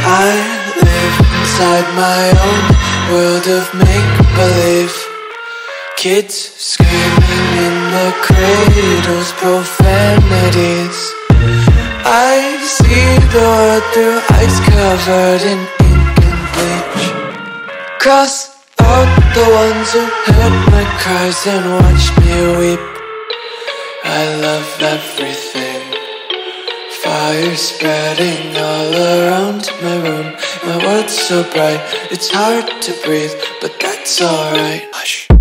I live inside my own world of make-believe. Kids screaming in the cradles, profanities. I see the world through ice covered in ink and bleach. Cross out the ones who heard my cries and watched me weep. I love everything. Fire spreading all around my room. My world's so bright, it's hard to breathe, but that's alright. Hush.